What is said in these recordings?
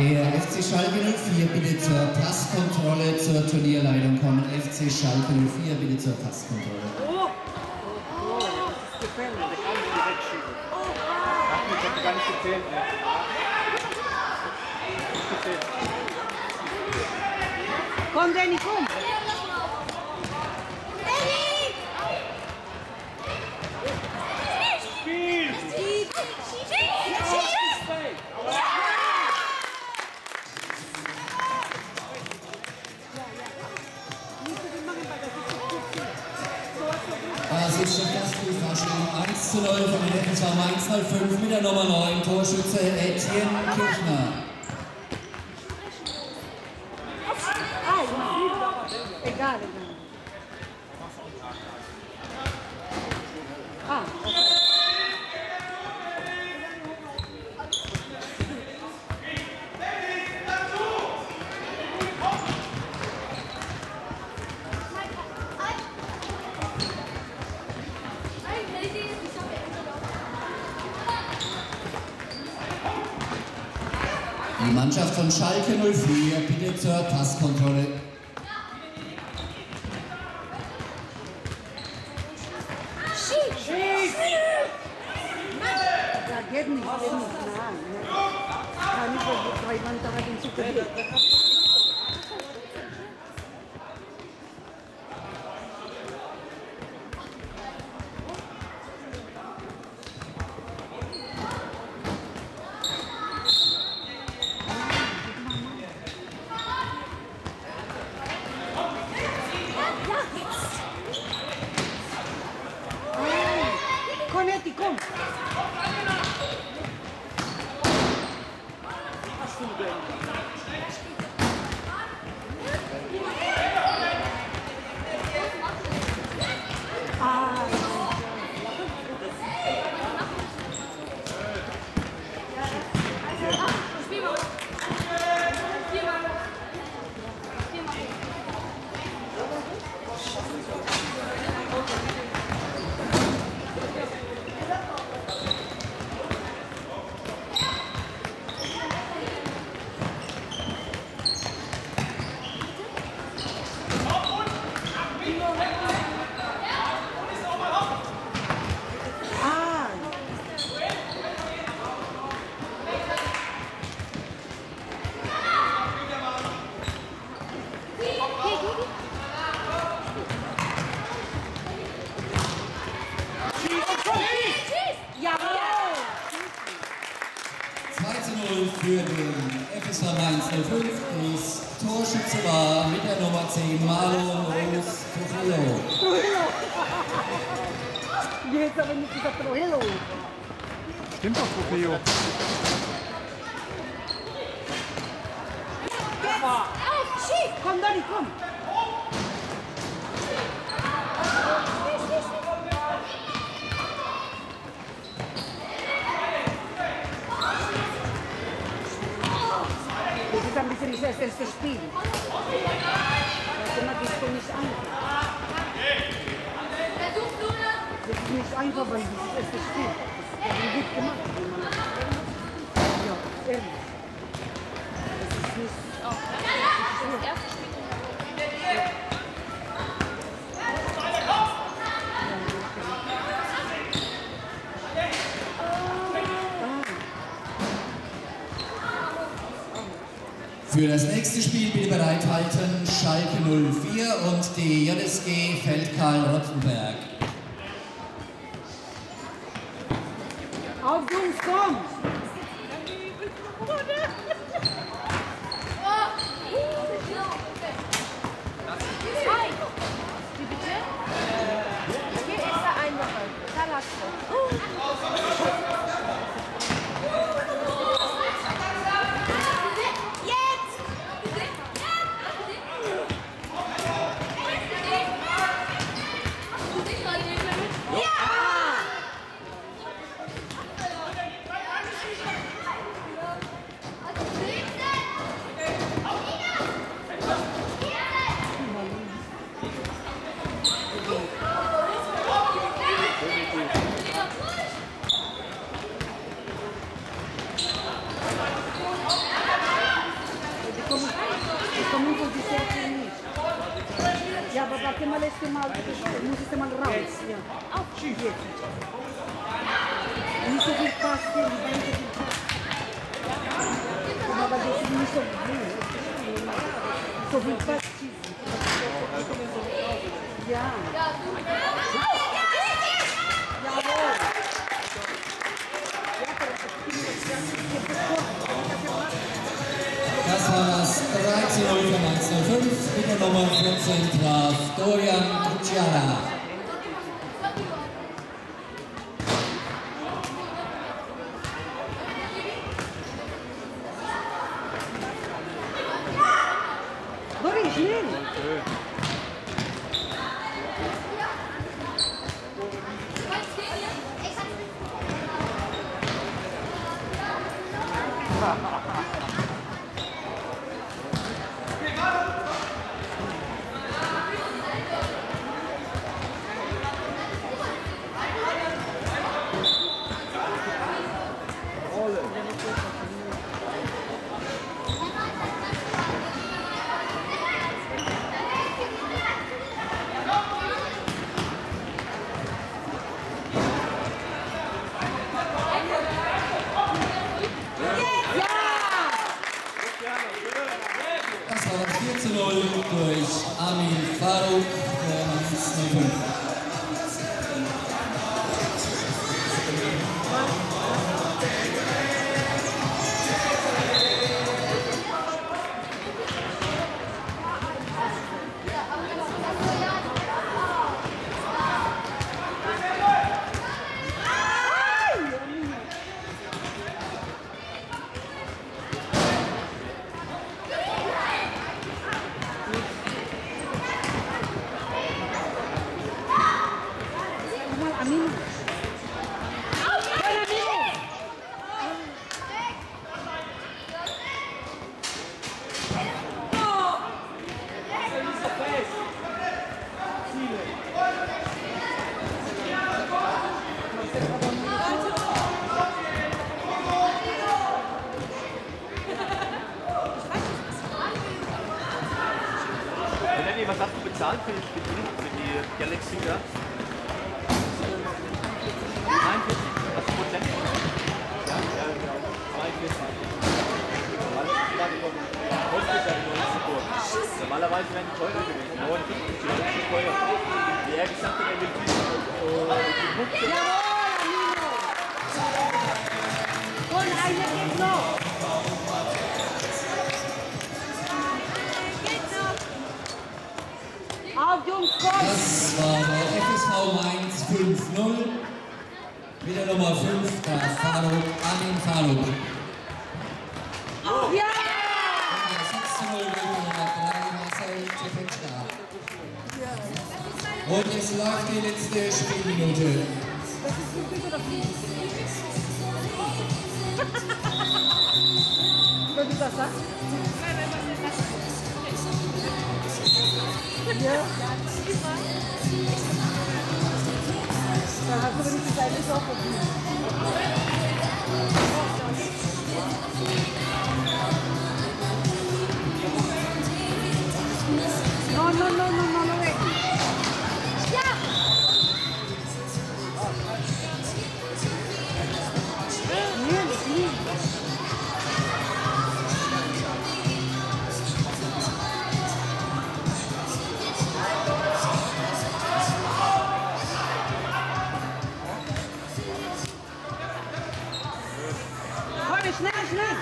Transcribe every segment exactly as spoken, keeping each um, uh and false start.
Der F C Schalke null vier bitte zur Passkontrolle zur Turnierleitung kommen. F C Schalke null vier bitte zur Passkontrolle. Oh! Oh, das ist gefährlich. Der kann nicht direkt schießen. Ach, ich hab gar nicht gezählt. Komm, Danny, komm! Das ist schon das Spielverstehen. eins zu null von den F S V Mainz null fünf mit der Nummer neun, Torschütze Etienne Kirchner. Egal, egal. Ah, okay. Die Mannschaft von Schalke null vier bitte zur Passkontrolle. Geht nicht, geht nicht, nein. Kann nicht, weil man da den Zucker geht. Conetti, komm! zwei zu null für den F S V Mainz null fünf. Das Torschütze war mit der Nummer zehn Marlon Rose Trujillo. Trujillo! Jetzt aber nicht gesagt Trujillo. Stimmt doch, Trujillo. Komm, Dani, komm! Das ist ein bisschen das erste Spiel. Das ist nicht einfach. Das ist nicht einfach, weil das ist das erste Spiel. Das ist gut gemacht. Ja, ehrlich. Das ist nicht... Das ist das erste Spiel. Für das nächste Spiel bitte bereithalten Schalke null vier und die J S G Feldkarl-Rottenberg. Auf Jungs, komm! Wie bitte? Hier ist der Einwocher. Da lasst du. Aber warte mal, lässt du mal, muss ich mal raus. Ja. Auf, jetzt. Nicht so viel Pass hier, nicht so viel Pass. Aber das ist nicht so viel. So viel Pass. Ja. Jawohl. Das war das drei zu null für Mainz null fünf. Mit der Nummer vierzehn traf Dorian Cucciara. Dori, schnell. Das war das vier zu null durch Amin Farouk für Mainz null fünf. Amin. Lenny, was hast du bezahlt für den Spiel, für die Galaxy da? einundvierzig, was ist Prozent? Ja, ja, genau, zweiundvierzig. Normalerweise wären die teurer gewesen, neunundfünfzig, die wären viel teurer. Wie er gesagt hat, er will die Punkte. Und eine geht noch. Auf, Jungs, komm! Das war der F S V Mainz fünf null. Mit der Nummer fünf, der Farouk, Amin Farouk. Ja! Und der sechs zu null mit der Nummer drei, Marcel Cepetschka. Und es läuft die letzte Spielminute. Wenn du das sagst? Ja. Dann hast du wenigstens eine Sache. No, no, no, no, no, no, wait. Ja! Nee, das nicht. Schnell, schnell!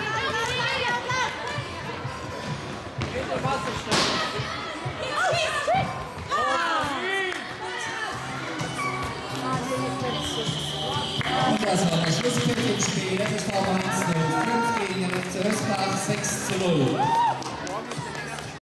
Und das war der Schlusspfiff im Spiel. F S V Mainz null fünf gegen den F C Hösbach sechs zu null.